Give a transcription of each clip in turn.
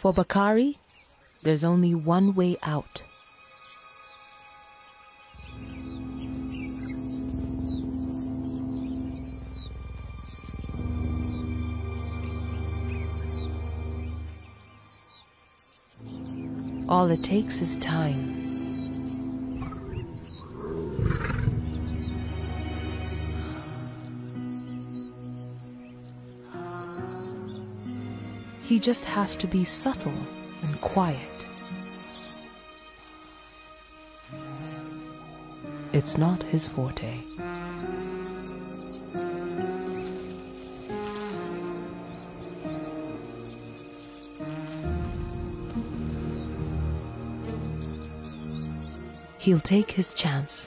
For Bakari, there's only one way out. All it takes is time. He just has to be subtle and quiet. It's not his forte. He'll take his chance.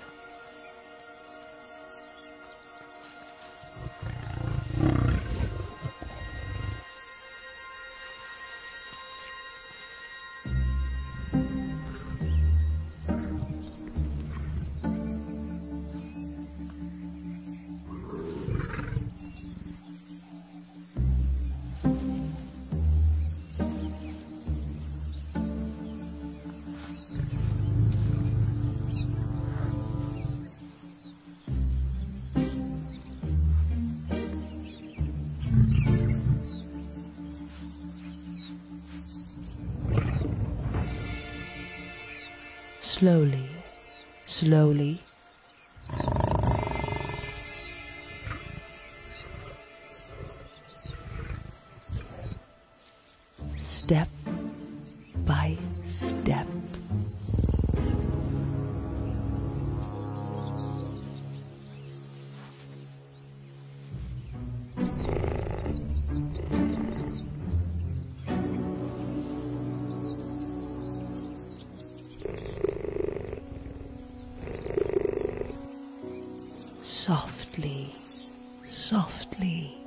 Slowly, slowly. Step by step. Softly, softly.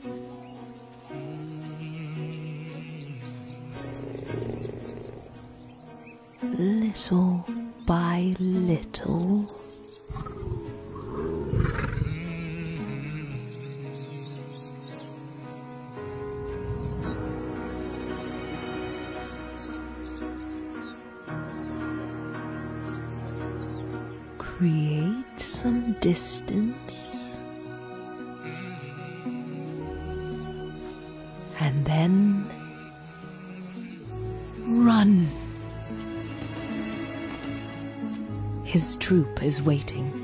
Little by little. Create some distance, and then run. His troop is waiting.